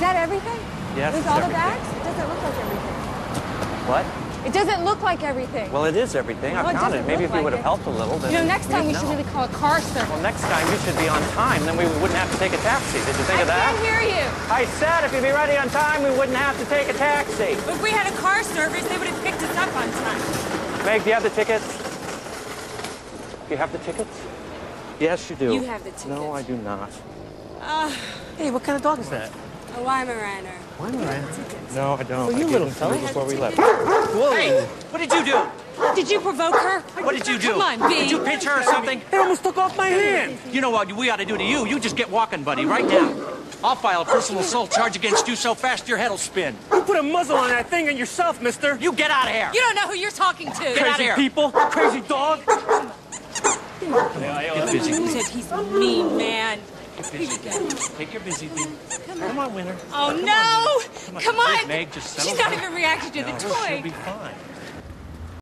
that everything? Yes, Is it's all the everything. bags? It doesn't look like everything. What? It doesn't look like everything. Well, it is everything. Well, I it counted. doesn't Maybe if look you would like have it. helped a little, then You know, next time we we'd should know. really call a car service. Well, next time you should be on time. Then we wouldn't have to take a taxi. Did you think of that? I can't hear you. I said if you'd be ready on time, we wouldn't have to take a taxi. If we had a car service, they would have picked us up on time. Meg, do you have the tickets? Do you have the tickets? Yes, you do. You have the tickets. No, I do not. Hey, what kind of dog is that? A Weimaraner. No, I don't. Oh, you I little gave them to fella. you before we left. Whoa. Hey, what did you do? Did you provoke her? What did you do? Come on, B. Did you pinch her or something? It almost took off my hand. You know what we ought to do to you? You just get walking, buddy, right now. I'll file a personal assault charge against you so fast your head'll spin. You put a muzzle on that thing and yourself, mister. You get out of here. You don't know who you're talking to. Get out of Crazy here. people, crazy dog. Get busy. He said he's a mean man. Get busy. Take your busy thing. Come on, winner. Oh, no. Come on. Meg, just settle She's not down. even reacting to the No, toy. she'll be fine.